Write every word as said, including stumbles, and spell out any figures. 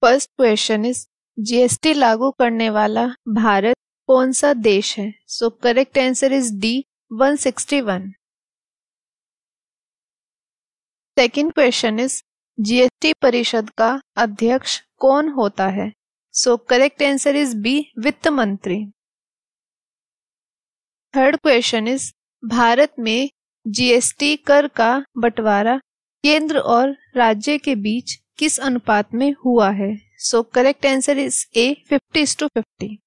First question is GST लागू करने वाला भारत कौन सा देश है? So correct answer is D one sixty one. Second question is GST परिषद का अध्यक्ष कौन होता है? So correct answer is B वित्त मंत्री। थर्ड क्वेश्चन इज भारत में जीएसटी कर का बंटवारा केंद्र और राज्य के बीच किस अनुपात में हुआ है? So correct answer is A fifty to fifty.